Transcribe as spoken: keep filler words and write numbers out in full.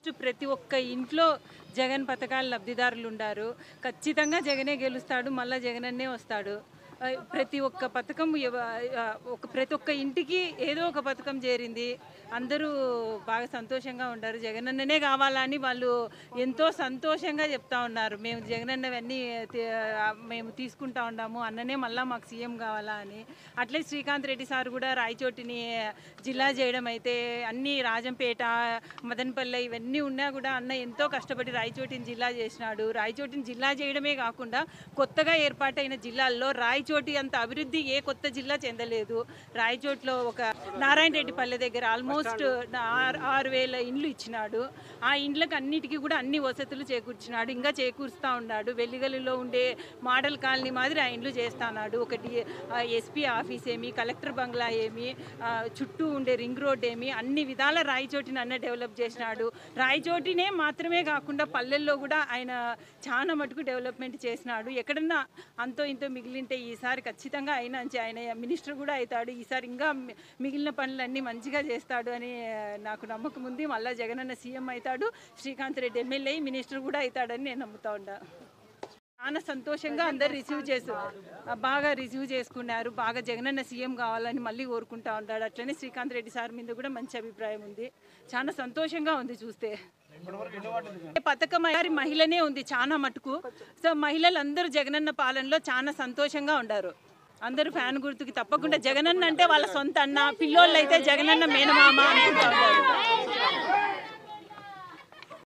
Almost ప్రతి ఒక్క ఇంట్లో జగన్ పథకాల లబ్ధిదారులు ఉన్నారు. ఖచ్చితంగా జగనే గెలుస్తాడు, మళ్ళీ జగనన్నే వస్తాడు. ప్రతి ఒక్క పథకం ఒక ప్రతి ఒక్క ఇంటికి ఏదో ఒక పథకం చేరింది. అందరూ బాగా సంతోషంగా ఉన్నారు. జగనన్ననే కావాలని వాళ్ళు ఎంతో సంతోషంగా చెప్తా ఉన్నారు. మేము జగనన్నవన్నీ మేము తీసుకుంటా ఉన్నాము, అన్ననే మళ్ళీ మాకు సీఎం కావాలా అని. అట్లే శ్రీకాంత్ రెడ్డి సార్ కూడా రాయచోటిని జిల్లా చేయడం అయితే, అన్నీ రాజంపేట, మదనపల్లె ఇవన్నీ ఉన్నా కూడా అన్న ఎంతో కష్టపడి రాయచోటిని జిల్లా చేసినాడు. రాయచోటిని జిల్లా చేయడమే కాకుండా కొత్తగా ఏర్పాటైన జిల్లాల్లో రాయచోటి అంత అభివృద్ధి ఏ కొత్త జిల్లా చెందలేదు. రాయచోటిలో ఒక నారాయణ రెడ్డి పల్లె దగ్గర ఆల్మోస్ట్ ఆరు వేల ఇండ్లు ఇచ్చినాడు. ఆ ఇండ్లకు అన్నిటికీ కూడా అన్ని వసతులు చేకూర్చినాడు, ఇంకా చేకూరుస్తూ ఉన్నాడు. వెల్లిగల్లిలో ఉండే మోడల్ కాలనీ మాదిరి ఆ ఇండ్లు చేస్తున్నాడు. ఒకటి ఎస్పీ ఆఫీస్ ఏమి, కలెక్టర్ బంగ్లా ఏమి, చుట్టూ ఉండే రింగ్ రోడ్ ఏమి, అన్ని విధాల రాయచోటిని అన్న డెవలప్ చేసినాడు. రాయచోటినే మాత్రమే కాకుండా పల్లెల్లో కూడా ఆయన చాలా మటుకు డెవలప్మెంట్ చేసినాడు. ఎక్కడన్నా అంతో ఇంతో మిగిలింటే ఈసారి ఖచ్చితంగా ఆయన ఆయన మినిస్టర్ కూడా అవుతాడు. ఈసారి ఇంకా మిగిలిన పనులన్నీ మంచిగా చేస్తాడు అని నాకు నమ్మకం ఉంది. మళ్ళీ జగనన్న సీఎం అవుతాడు, శ్రీకాంత్ రెడ్డి ఎమ్మెల్యే మినిస్టర్ కూడా అవుతాడని నేను నమ్ముతా ఉన్నా. చాలా సంతోషంగా అందరు రిసీవ్ చేసు బాగా రిసీవ్ చేసుకున్నారు. బాగా జగనన్న సీఎం కావాలని మళ్ళీ కోరుకుంటా ఉంటాడు. అట్లనే శ్రీకాంత్ రెడ్డి సార్ మీద కూడా మంచి అభిప్రాయం ఉంది. చాలా సంతోషంగా ఉంది చూస్తే. పథకం గారి మహిళనే ఉంది చాలా మటుకు. సో మహిళలందరూ జగనన్న పాలనలో చాలా సంతోషంగా ఉన్నారు. అందరూ ఫ్యాన్ గుర్తుకి తప్పకుండా జగనన్న అంటే వాళ్ళ సొంత అన్న, పిల్లోళ్ళు అయితే జగనన్న మేనమామ అనుకుంటా ఉంటారు.